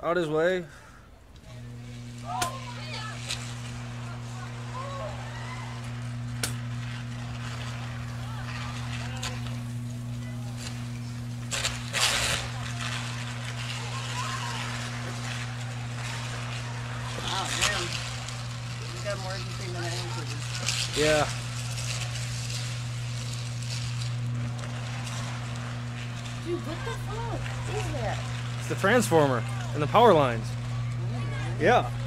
out his way. Wow, man. You got more urgency than I am for this. Yeah. Dude, what the fuck is that? It's the transformer and the power lines. Yeah.